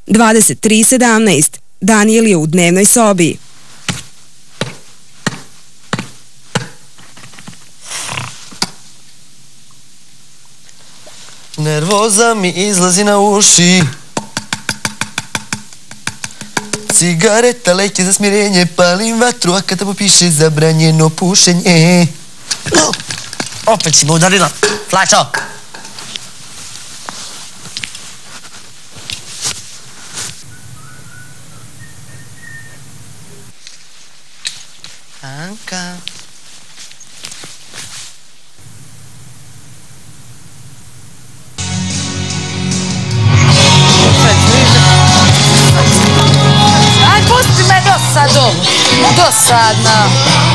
23:17. Daniel je u dnevnoj sobi. Nervoza mi izlazi na uši. Cigareta leće za smirenje, palim vatru, a kada popiše zabranjeno pušenje. Opet si me udarila, Flačo. Anka. Aj, pusti me dosadna.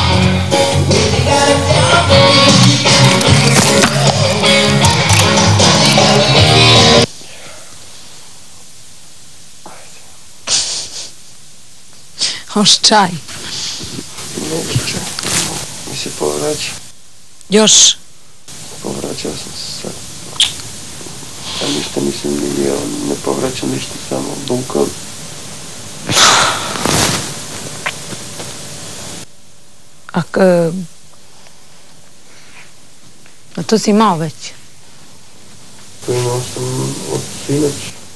Hoš čaj? Neću čaj. Mi se povraća. Još? Povraćao sam se sad. Ja ništa nisam vidio, ne povraćam ništa, samo bunkovi. A to si imao već? To imao sam od sinoć.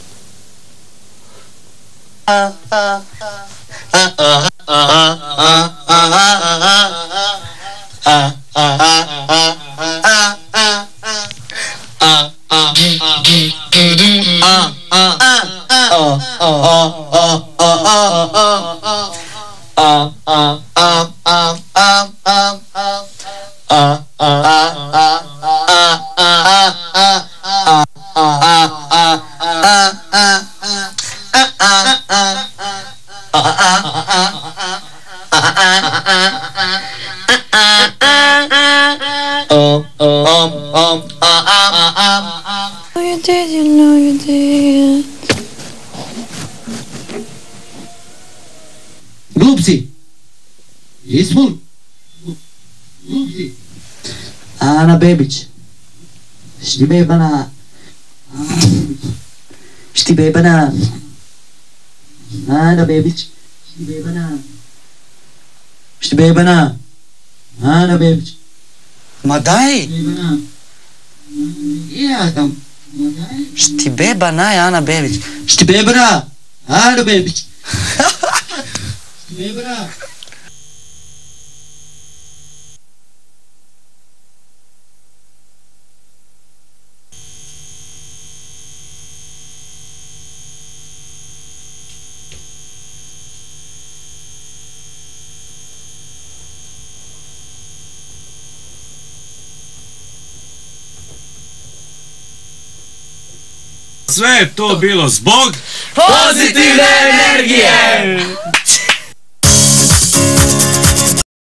Glupci! Jesmo? Glupci! Ana Bebić. Štibebana. Štibebana. Ana Bebić. Štibebana. Štibebana. Ana Bebić. Ma daj! Štibebana. Ja tam. Štibebana je Ana Bebić. Štibebana. Ana Bebić. Štibebana. Sve je to bilo zbog pozitivne energije!